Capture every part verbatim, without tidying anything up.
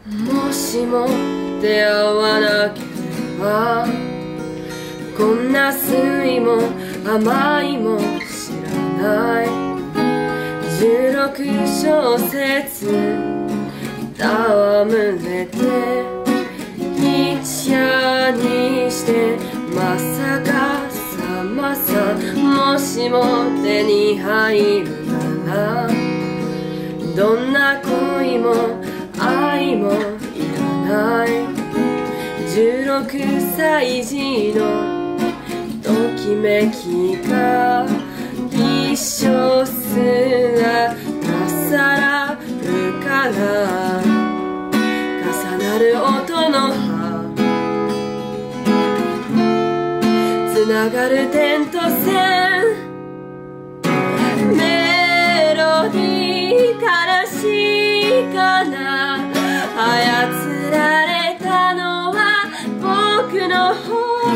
もしも出会わなければこんな酸いも甘いも知らないじゅうろく小節戯れて一夜にしてまさかさまさもしも手に入るならどんな恋も愛もいらないじゅうろくさい児のときめきが一生すら重なるから重なる音の葉つながる点と線メロディー悲しいかな操られたのは僕の方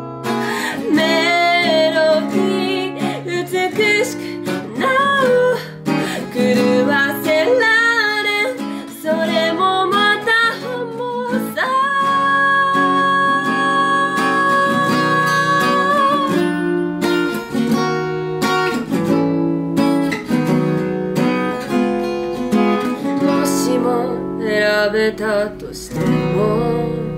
メロディー美しくなお狂わせられそれもまた重さもしも選べたとしても